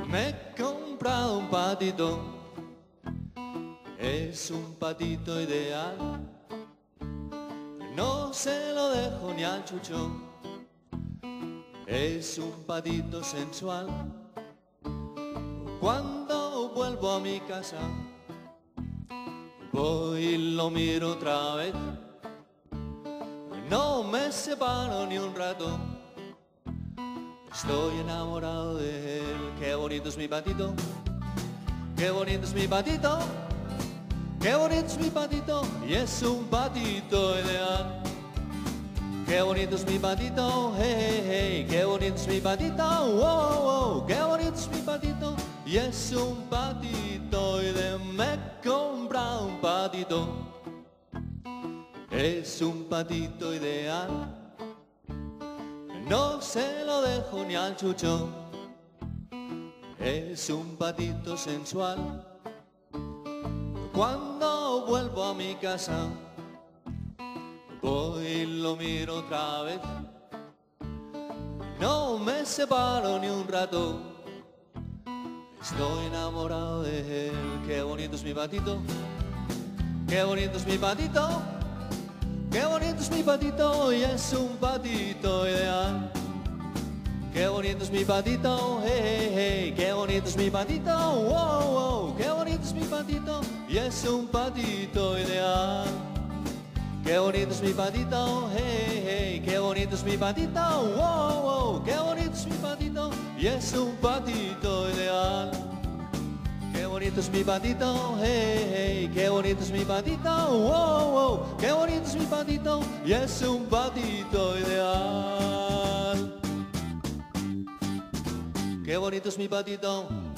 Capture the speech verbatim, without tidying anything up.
Me he comprado un patito, es un patito ideal. No se lo dejo ni al chucho, es un patito sensual. Cuando vuelvo a mi casa, voy y lo miro otra vez. No me separo ni un rato, estoy enamorado de él. Qué bonito es mi patito, qué bonito es mi patito, qué bonito es mi patito, y es un patito ideal. Qué bonito es mi patito, hey, hey, hey, qué bonito es mi patito, wow, wow, qué bonito es mi patito, y es un patito ideal. Me he comprado un patito, es un patito ideal. No se lo dejo ni al chucho, es un patito sensual. Cuando vuelvo a mi casa, voy y lo miro otra vez. No me separo ni un rato, estoy enamorado de él. Qué bonito es mi patito, qué bonito es mi patito, qué bonito es mi patito, y es un patito ideal. Qué bonito es mi patito, hey, hey, hey, qué bonito es mi patito, wow, wow, qué bonito es mi patito, y es un patito ideal. Qué bonito es mi patito, hey, hey, qué bonito es mi patito, wow, wow, qué bonito es mi patito, y es un patito ideal. Qué bonito es mi patito, hey, hey, qué bonito es mi patito, wow, wow, qué bonito es mi patito, y es un patito ideal. Qué bonito es mi patito.